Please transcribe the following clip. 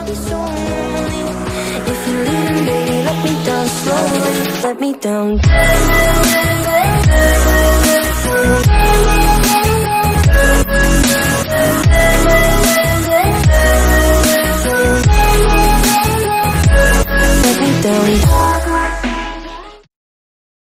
I'll be so lonely. If you're leaving, baby, let me down slowly. Let me down.